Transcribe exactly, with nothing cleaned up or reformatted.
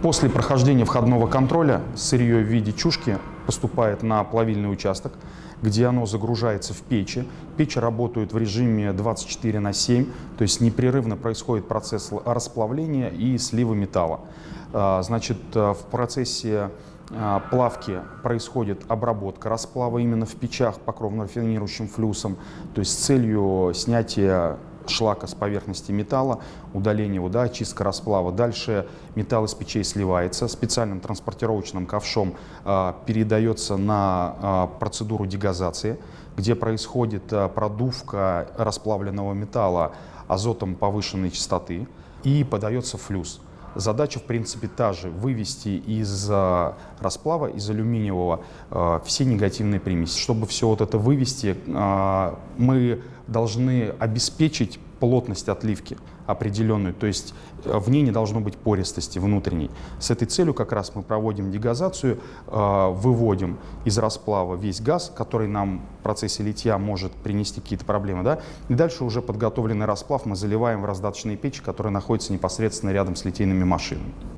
После прохождения входного контроля сырье в виде чушки поступает на плавильный участок, где оно загружается в печи. Печи работают в режиме двадцать четыре на семь, то есть непрерывно происходит процесс расплавления и слива металла. Значит, в процессе плавки происходит обработка расплава именно в печах покровно-рафинирующим флюсом, то есть с целью снятия шлака с поверхности металла, удаление его, да, очистка расплава. Дальше металл из печей сливается, специальным транспортировочным ковшом э, передается на э, процедуру дегазации, где происходит э, продувка расплавленного металла азотом повышенной частоты и подается флюс. Задача, в принципе, та же – вывести из э, расплава, из алюминиевого, э, все негативные примеси. Чтобы все вот это вывести, э, мы должны обеспечить плотность отливки определенную, то есть в ней не должно быть пористости внутренней. С этой целью как раз мы проводим дегазацию, э, выводим из расплава весь газ, который нам в процессе литья может принести какие-то проблемы, да? И дальше уже подготовленный расплав мы заливаем в раздаточные печи, которые находятся непосредственно рядом с литейными машинами.